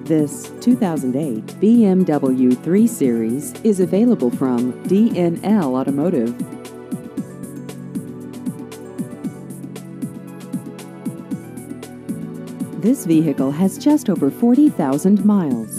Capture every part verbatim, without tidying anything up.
This two thousand eight B M W three Series is available from D N L Automotive. This vehicle has just over forty thousand miles.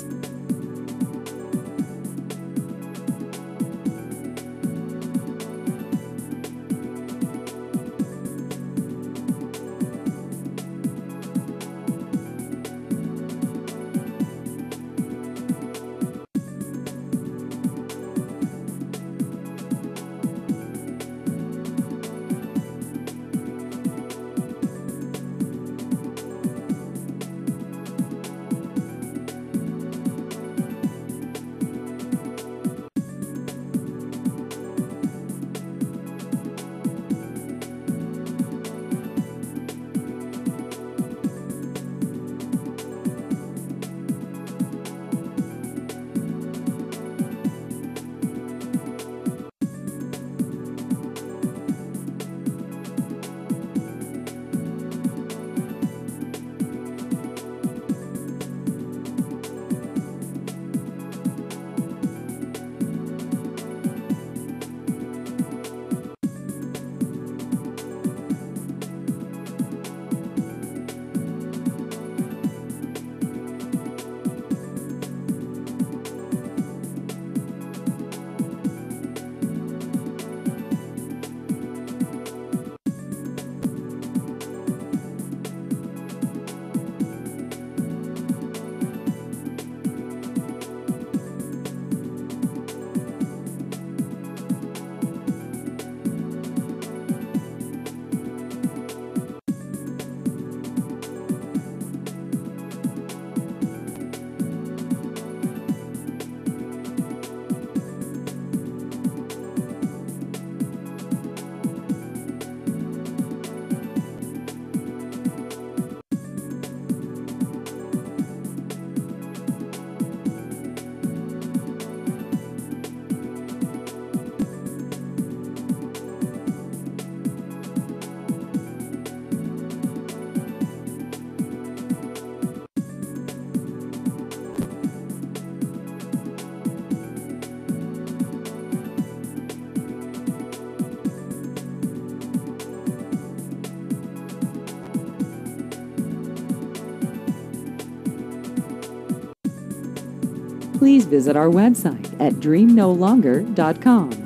Please visit our website at dream no longer dot com.